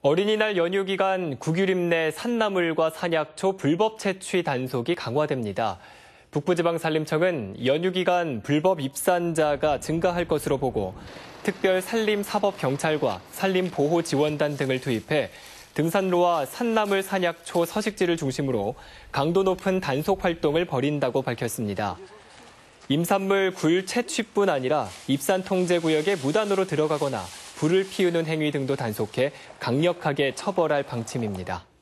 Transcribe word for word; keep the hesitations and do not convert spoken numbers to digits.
어린이날 연휴 기간 국유림 내 산나물과 산약초 불법 채취 단속이 강화됩니다. 북부지방산림청은 연휴 기간 불법 입산자가 증가할 것으로 보고 특별 산림사법경찰과 산림보호지원단 등을 투입해 등산로와 산나물, 산약초, 서식지를 중심으로 강도 높은 단속 활동을 벌인다고 밝혔습니다. 임산물 굴 채취뿐 아니라 입산 통제 구역에 무단으로 들어가거나 불을 피우는 행위 등도 단속해 강력하게 처벌할 방침입니다.